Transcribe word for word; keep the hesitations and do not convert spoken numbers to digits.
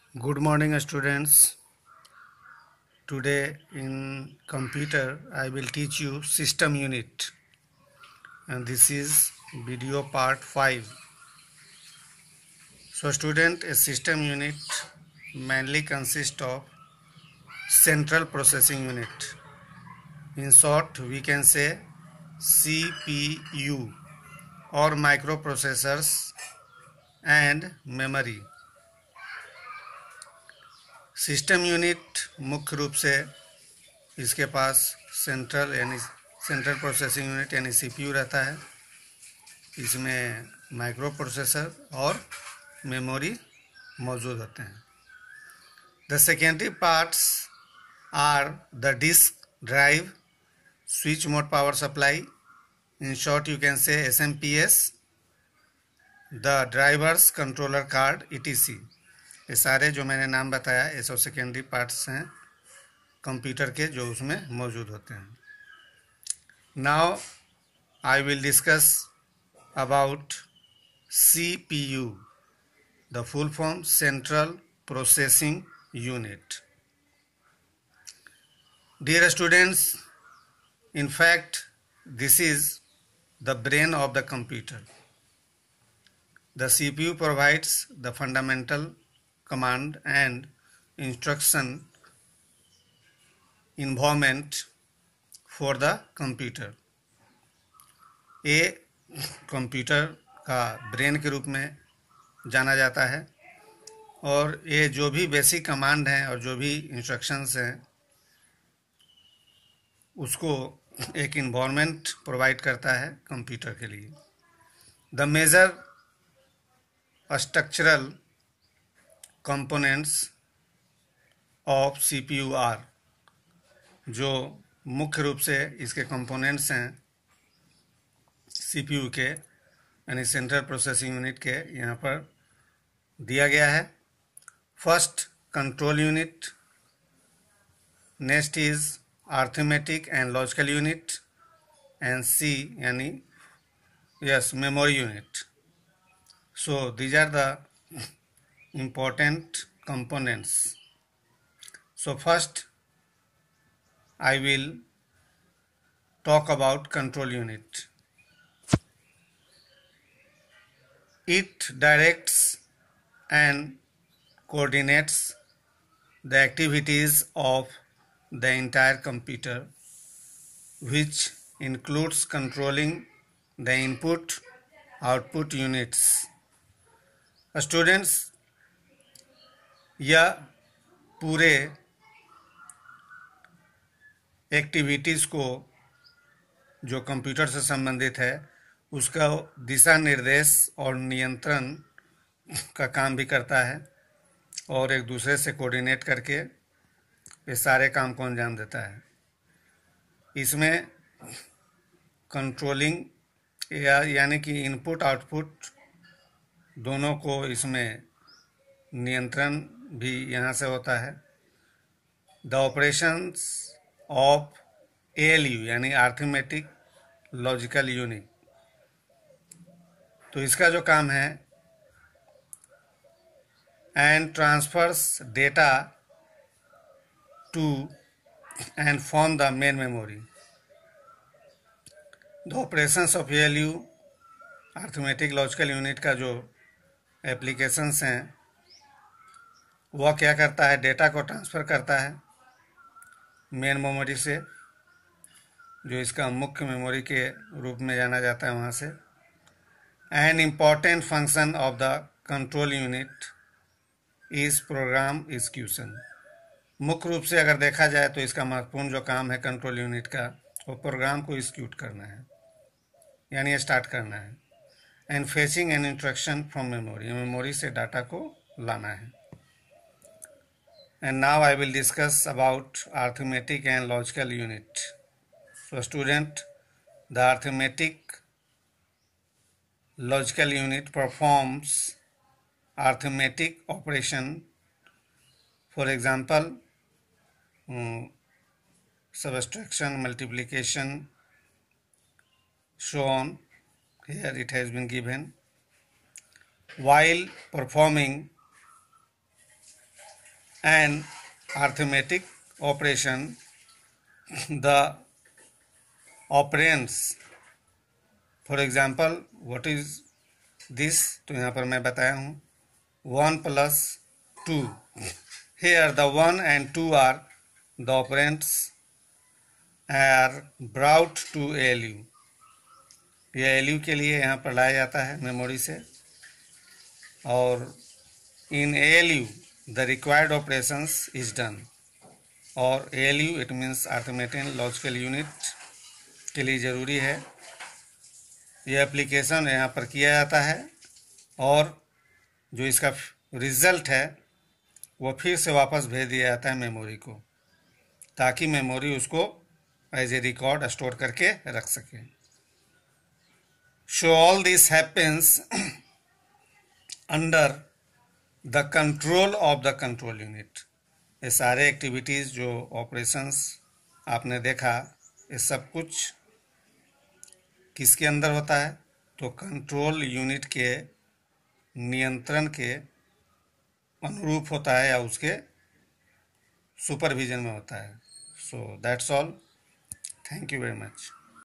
Good morning, students. Today in computer I will teach you system unit, and this is video part five. So student, a system unit mainly consists of central processing unit. In short, we can say C P U or microprocessors and memory. System unit मुख्य रूप से इसके पास central यानी central processing unit यानी CPU रहता है। इसमें माइक्रो प्रोसेसर और मेमोरी मौजूद होते हैं। The secondary parts are the disk drive, switch mode power supply, in short you can say S M P S, the drivers controller card, E T C. ये सारे जो मैंने नाम बताया ये सब सेकेंडरी पार्ट्स हैं कंप्यूटर के जो उसमें मौजूद होते हैं। Now I will discuss about C P U, the full form central processing unit. Dear students, in fact this is the brain of the computer. The C P U provides the fundamental command and instruction environment for the computer. ये computer का brain के रूप में जाना जाता है और ये जो भी बेसिक कमांड हैं और जो भी इंस्ट्रक्शंस हैं उसको एक इन्वायरमेंट प्रोवाइड करता है कंप्यूटर के लिए। The major structural components of CPU are, जो मुख्य रूप से इसके कंपोनेंट्स हैं सीपीयू के यानी सेंट्रल प्रोसेसिंग यूनिट के, यहाँ पर दिया गया है। First, control unit, next is arithmetic and logical unit, and C yani yes memory unit. So these are the important components. So first I will talk about control unit. It directs and coordinates the activities of the entire computer, which includes controlling the input output units. Students, यह पूरे activities को जो computer से संबंधित है उसका दिशा निर्देश और नियंत्रण का काम भी करता है और एक दूसरे से कोऑर्डिनेट करके ये सारे काम को अंजाम देता है। इसमें कंट्रोलिंग या यानी कि इनपुट आउटपुट दोनों को इसमें नियंत्रण भी यहाँ से होता है। The operations of A L U यानी अरिथमेटिक लॉजिकल यूनिट, तो इसका जो काम है and transfers data to and form the main memory. The operations of A L U arithmetic logical unit का जो एप्लीकेशंस हैं वह क्या करता है, डेटा को ट्रांसफ़र करता है मेन मेमोरी से, जो इसका मुख्य मेमोरी के रूप में जाना जाता है वहाँ से। An important function of the control unit is program execution. मुख्य रूप से अगर देखा जाए तो इसका महत्वपूर्ण जो काम है कंट्रोल यूनिट का वो प्रोग्राम को एग्जीक्यूट करना है यानी स्टार्ट करना है। And fetching an instruction from memory, memory से डाटा को लाना है। And now I will discuss about arithmetic and logical unit. So student, the arithmetic logical unit performs arithmetic operation, for example Um, subtraction, multiplication, so on. Here it has been given. While performing an arithmetic operation, the operands, for example, what is this? तो यहाँ पर मैं बताया हूँ one plus two. Here the one and two are the operands are brought to A L U. यह A L U के लिए यहाँ पर लाया जाता है मेमोरी से, और in A L U the required operations is done. और A L U it means arithmetic logical unit के लिए ज़रूरी है. यह एप्लीकेशन यहाँ पर किया जाता है और जो इसका रिज़ल्ट है वो फिर से वापस भेज दिया जाता है मेमोरी को, ताकि मेमोरी उसको एज ए रिकॉर्ड स्टोर करके रख सके. So all this happens under the control of the control unit. ये सारे एक्टिविटीज़ जो ऑपरेशंस आपने देखा, ये सब कुछ किसके अंदर होता है? तो कंट्रोल यूनिट के नियंत्रण के अनुरूप होता है या उसके सुपरविजन में होता है. So that's all. Thank you very much.